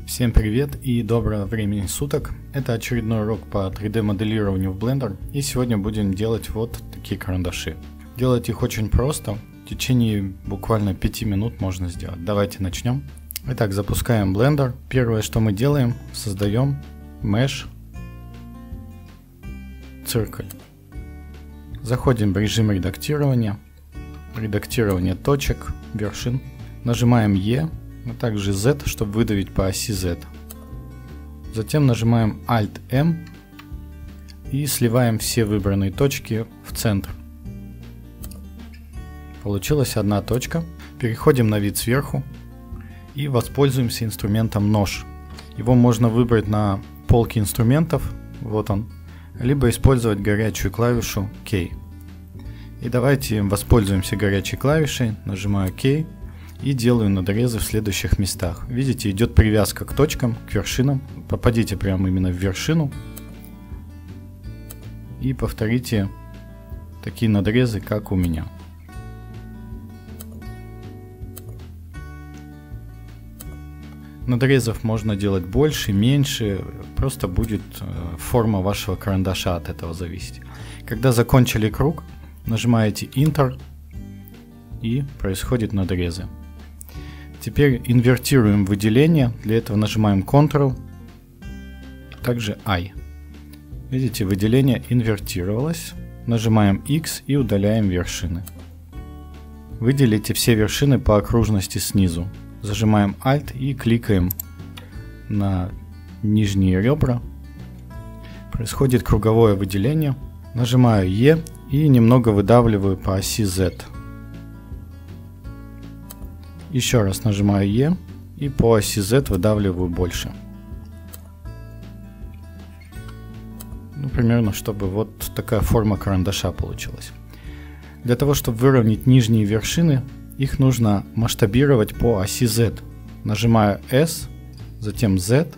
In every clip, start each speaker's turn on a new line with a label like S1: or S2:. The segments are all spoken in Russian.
S1: Всем привет и доброго времени суток. Это очередной урок по 3D моделированию в Blender, и сегодня будем делать вот такие карандаши. Делать их очень просто, в течение буквально 5 минут можно сделать. Давайте начнем. Итак, запускаем Blender. Первое, что мы делаем, создаем Mesh циркуль. Заходим в режим редактирования, редактирование точек, вершин. Нажимаем E, а также Z, чтобы выдавить по оси Z. Затем нажимаем Alt-M и сливаем все выбранные точки в центр. Получилась одна точка. Переходим на вид сверху и воспользуемся инструментом нож. Его можно выбрать на полке инструментов, вот он, либо использовать горячую клавишу K. И давайте воспользуемся горячей клавишей, нажимаю K и делаю надрезы в следующих местах. Видите, идет привязка к точкам, к вершинам. Попадите прямо именно в вершину и повторите такие надрезы, как у меня. Надрезов можно делать больше, меньше, просто будет форма вашего карандаша от этого зависеть. Когда закончили круг, нажимаете Enter и происходят надрезы. Теперь инвертируем выделение, для этого нажимаем Ctrl, также I. Видите, выделение инвертировалось, нажимаем X и удаляем вершины. Выделите все вершины по окружности снизу. Зажимаем Alt и кликаем на нижние ребра. Происходит круговое выделение. Нажимаю E и немного выдавливаю по оси Z. Еще раз нажимаю E и по оси Z выдавливаю больше. Ну, примерно, чтобы вот такая форма карандаша получилась. Для того, чтобы выровнять нижние вершины, их нужно масштабировать по оси Z. Нажимаю S, затем Z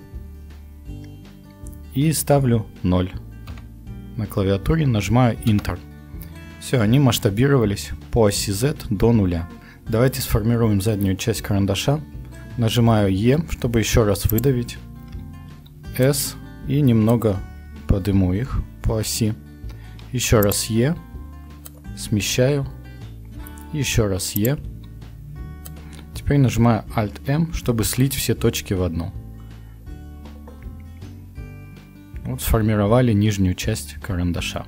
S1: и ставлю 0. На клавиатуре нажимаю Enter. Все, они масштабировались по оси Z до 0. Давайте сформируем заднюю часть карандаша. Нажимаю E, чтобы еще раз выдавить. S и немного подниму их по оси. Еще раз E. Смещаю. Еще раз E. Теперь нажимаю Alt-M, чтобы слить все точки в одну. Вот сформировали нижнюю часть карандаша.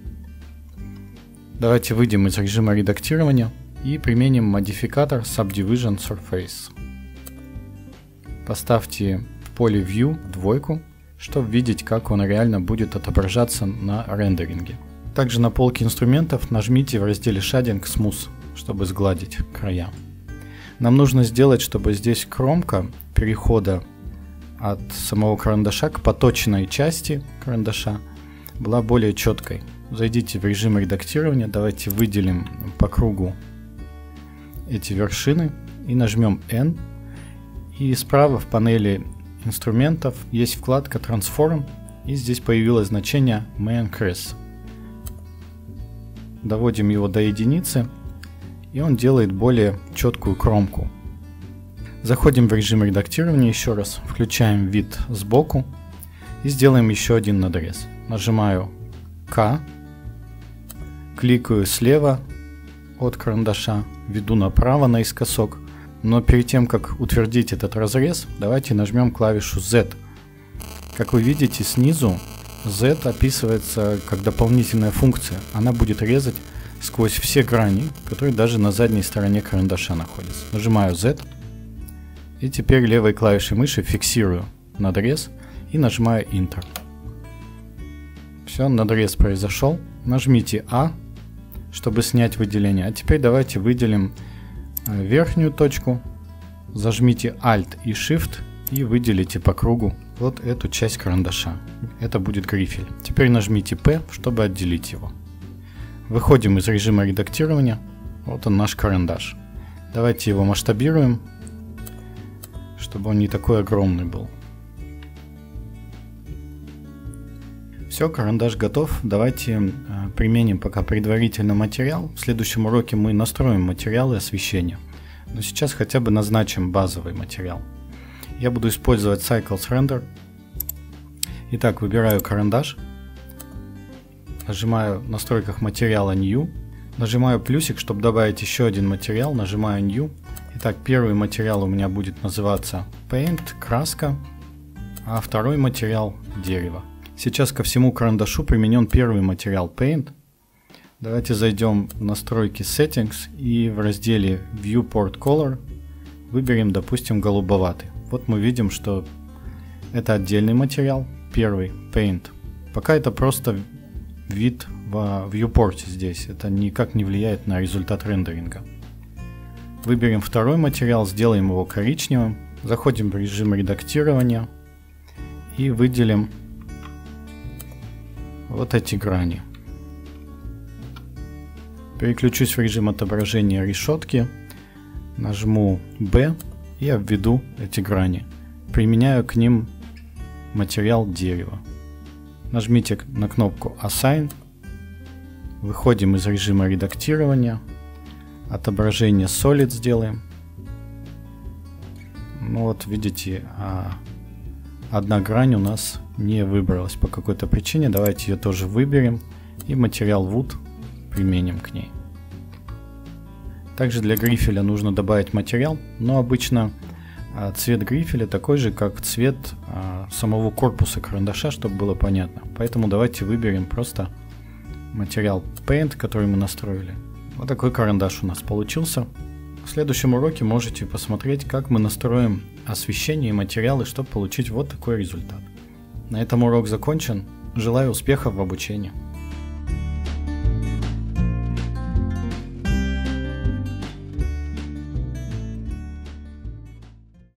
S1: Давайте выйдем из режима редактирования и применим модификатор Subdivision Surface. Поставьте в поле View 2, чтобы видеть, как он реально будет отображаться на рендеринге. Также на полке инструментов нажмите в разделе Shading Smooth, чтобы сгладить края. Нам нужно сделать, чтобы здесь кромка перехода от самого карандаша к поточной части карандаша была более четкой. Зайдите в режим редактирования, давайте выделим по кругу эти вершины и нажмем N. И справа в панели инструментов есть вкладка Transform, и здесь появилось значение Main Crease. Доводим его до единицы, и он делает более четкую кромку. Заходим в режим редактирования еще раз, включаем вид сбоку и сделаем еще один надрез. Нажимаю K, кликаю слева от карандаша, веду направо наискосок, но перед тем, как утвердить этот разрез, давайте нажмем клавишу Z. Как вы видите, снизу Z описывается как дополнительная функция. Она будет резать сквозь все грани, которые даже на задней стороне карандаша находятся. Нажимаю Z и теперь левой клавишей мыши фиксирую надрез и нажимаю Enter. Все, надрез произошел. Нажмите A, чтобы снять выделение. А теперь давайте выделим верхнюю точку. Зажмите Alt и Shift и выделите по кругу вот эту часть карандаша. Это будет грифель. Теперь нажмите P, чтобы отделить его. Выходим из режима редактирования. Вот он, наш карандаш. Давайте его масштабируем, чтобы он не такой огромный был. Все, карандаш готов. Давайте применим пока предварительно материал. В следующем уроке мы настроим материалы освещения. Но сейчас хотя бы назначим базовый материал. я буду использовать Cycles Render. Итак, выбираю карандаш, нажимаю в настройках материала New, нажимаю плюсик, чтобы добавить еще один материал, нажимаю New. Итак, первый материал у меня будет называться Paint, краска, а второй материал дерево. Сейчас ко всему карандашу применен первый материал Paint. Давайте зайдем в настройки Settings и в разделе Viewport Color выберем, допустим, голубоватый. Вот мы видим, что это отдельный материал, первый Paint. Пока это просто вид в viewport здесь, это никак не влияет на результат рендеринга. Выберем второй материал, сделаем его коричневым, заходим в режим редактирования и выделим вот эти грани. Переключусь в режим отображения решетки, нажму B и обведу эти грани. Применяю к ним материал дерева. Нажмите на кнопку Assign, выходим из режима редактирования, отображение Solid сделаем. Ну вот видите, одна грань у нас не выбралась по какой-то причине. Давайте ее тоже выберем и материал Wood применим к ней. Также для грифеля нужно добавить материал, но обычно цвет грифеля такой же, как цвет самого корпуса карандаша, чтобы было понятно. Поэтому давайте выберем просто материал Paint, который мы настроили. Вот такой карандаш у нас получился. В следующем уроке можете посмотреть, как мы настроим освещение и материалы, чтобы получить вот такой результат. На этом урок закончен. Желаю успехов в обучении.